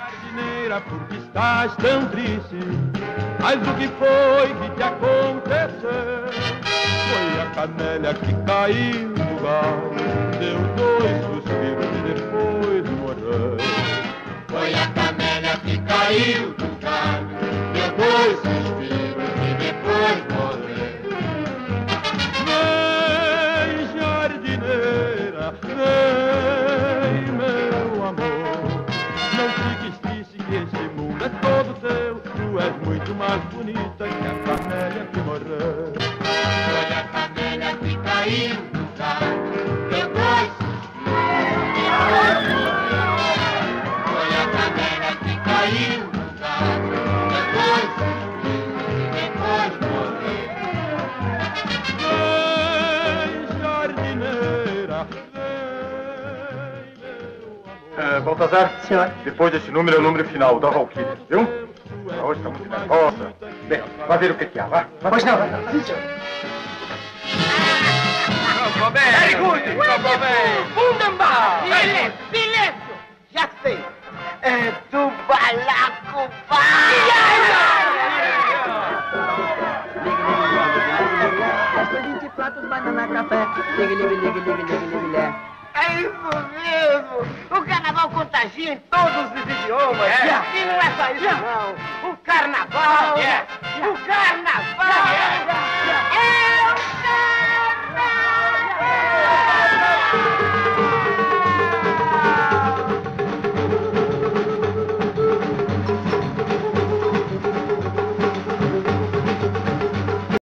Jardineira, por que estás tão triste? Mas o que foi que te aconteceu? Foi a camélia que caiu do galho, deu 2 suspiros e depois morreu. Foi a camélia que caiu do galho, deu 2 suspiros e depois morreu. Vem, jardineira, vem, meu amor. Não fiques triste que este mundo é todo teu. Tu és muito mais bonita que a camélia que morreu. Foi a camélia que caiu do galho, deu 2 suspiros e depois morreu. Foi a camélia que caiu do galho, deu 2 suspiros e depois morreu. Vem, jardineira, vem, meu amor. Baltazar, Senhor. depois desse número é o número final da Valkyrie, viu? Hoje está muito nervosa. Bem, vai ver o que há, vá. Pois não, sim, senhor. Very good! Wunderbar! Silêncio! Já sei. É do Balacubá! Gasta 20 pratos, banana, café. Ligue. É isso mesmo! O carnaval contagia em todos os idiomas! E não é só isso, não! O carnaval! O carnaval!